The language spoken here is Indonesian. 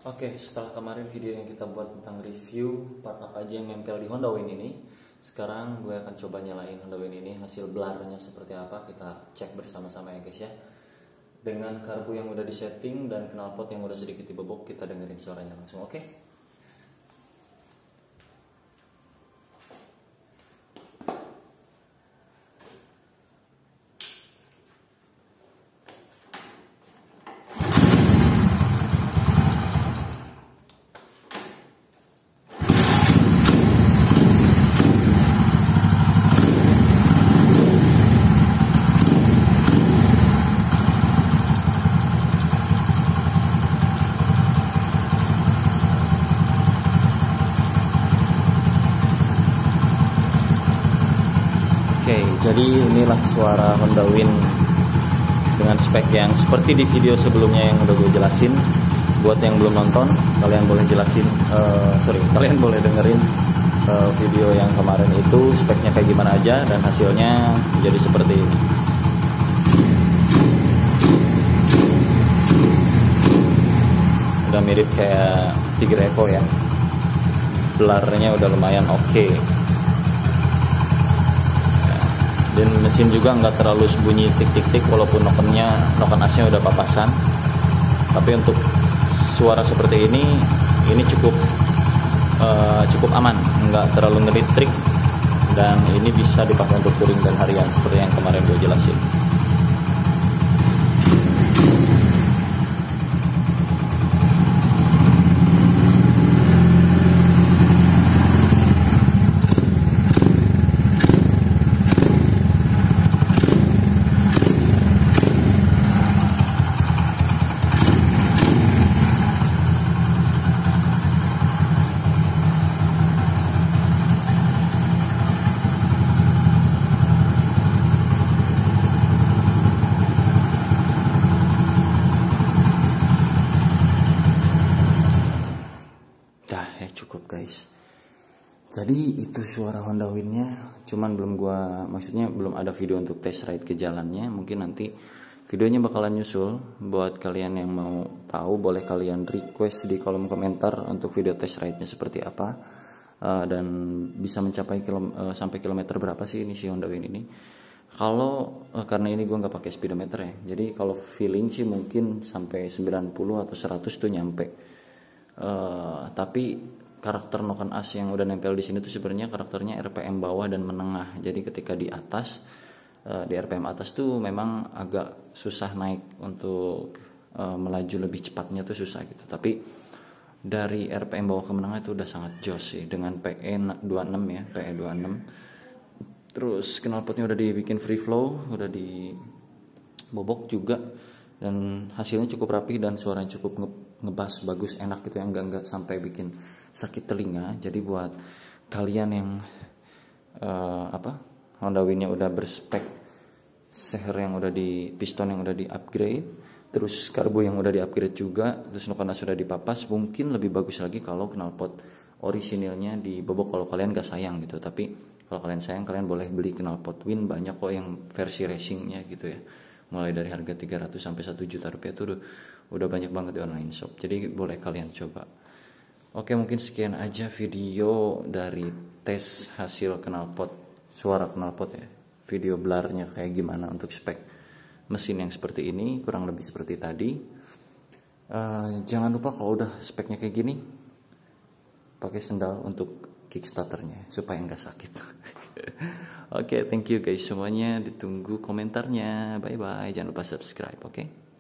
Oke, setelah kemarin video yang kita buat tentang review part apa aja yang nempel di Honda Win ini, sekarang gue akan coba nyalain Honda Win ini, hasil blarnya seperti apa, kita cek bersama-sama ya guys ya. Dengan karbu yang udah disetting dan knalpot yang udah sedikit dibobok, kita dengerin suaranya langsung, oke? Oke, jadi inilah suara Honda Win dengan spek yang seperti di video sebelumnya yang udah gue jelasin. Buat yang belum nonton, kalian boleh kalian boleh dengerin video yang kemarin itu speknya kayak gimana aja dan hasilnya jadi seperti ini. Udah mirip kayak Tigre Evo ya. Blarnya udah lumayan oke. Dan mesin juga nggak terlalu bunyi tik-tik-tik walaupun noken asnya udah papasan. Tapi untuk suara seperti ini cukup aman, nggak terlalu ngelitrik, dan ini bisa dipakai untuk touring dan harian seperti yang kemarin gue jelasin. Cukup guys. Jadi itu suara Honda Win-nya, cuman belum ada video untuk test ride ke jalannya. Mungkin nanti videonya bakalan nyusul. Buat kalian yang mau tahu, boleh kalian request di kolom komentar untuk video test ride-nya seperti apa, dan bisa mencapai sampai kilometer berapa sih ini si Honda Win ini. Kalau karena ini gue nggak pakai speedometer ya, jadi kalau feeling sih mungkin sampai 90 atau 100 tuh nyampe. Tapi karakter noken as yang udah nempel di sini tuh sebenarnya karakternya RPM bawah dan menengah. Jadi ketika di atas, di RPM atas tuh memang agak susah naik untuk melaju lebih cepatnya tuh susah gitu. Tapi dari RPM bawah ke menengah itu udah sangat jos sih, dengan PE 26 ya, PE 26. Terus knalpotnya udah dibikin free flow, udah dibobok juga, dan hasilnya cukup rapi dan suaranya cukup ngebas bagus, enak gitu, yang enggak sampai bikin sakit telinga. Jadi buat kalian yang Honda Win-nya udah berspek seher yang udah piston yang udah di upgrade, terus karbu yang udah di upgrade juga, terus noken as sudah dipapas, mungkin lebih bagus lagi kalau knalpot orisinilnya dibobok kalau kalian gak sayang gitu. Tapi kalau kalian sayang, kalian boleh beli knalpot Win, banyak kok yang versi racingnya gitu ya, mulai dari harga 300 sampai 1 juta rupiah tuh udah banyak banget di online shop. Jadi boleh kalian coba. Oke, mungkin sekian aja video dari tes hasil knalpot, suara knalpot ya, video blarnya kayak gimana untuk spek mesin yang seperti ini, kurang lebih seperti tadi. Jangan lupa kalau udah speknya kayak gini, pakai sendal untuk kickstarternya supaya nggak sakit. Oke, thank you guys semuanya, ditunggu komentarnya. Bye bye, jangan lupa subscribe, oke?